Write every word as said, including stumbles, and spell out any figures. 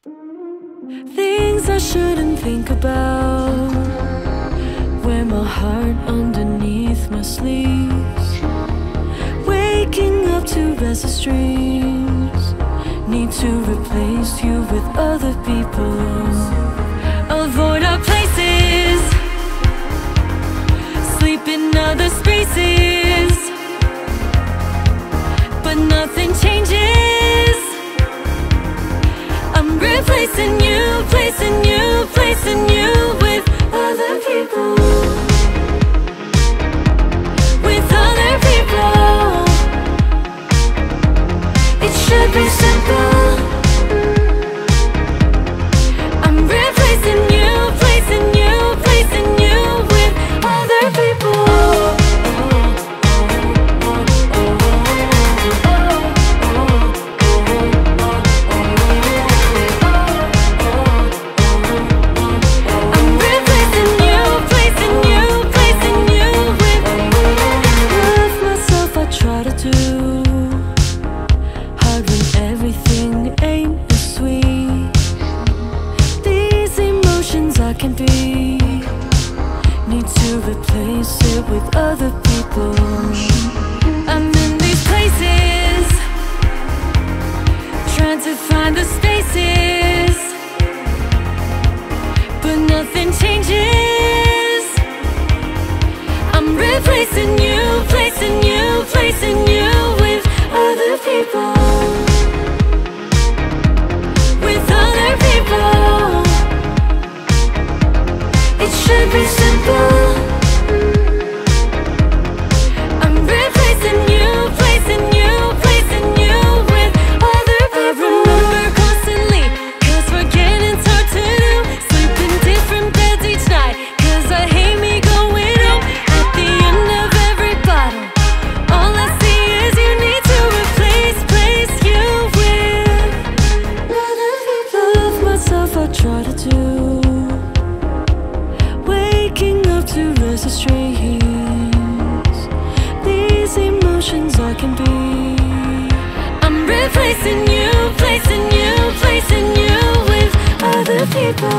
Things I shouldn't think about. Wear my heart underneath my sleeves. Waking up to restless dreams. Need to replace you with other people. Avoid our places. Sleep in other spaces. But nothing changes. I'm replacing you, placing you, placing you with other people. With other people. It should be simple. I'm replacing you, placing you, placing you with other people. Replace it with other people. I'm in these places, trying to find the spaces, but nothing changes. I'm replacing you, placing you, placing you with other people. With other people. It should be simple. Placing you, placing you, placing you with other people.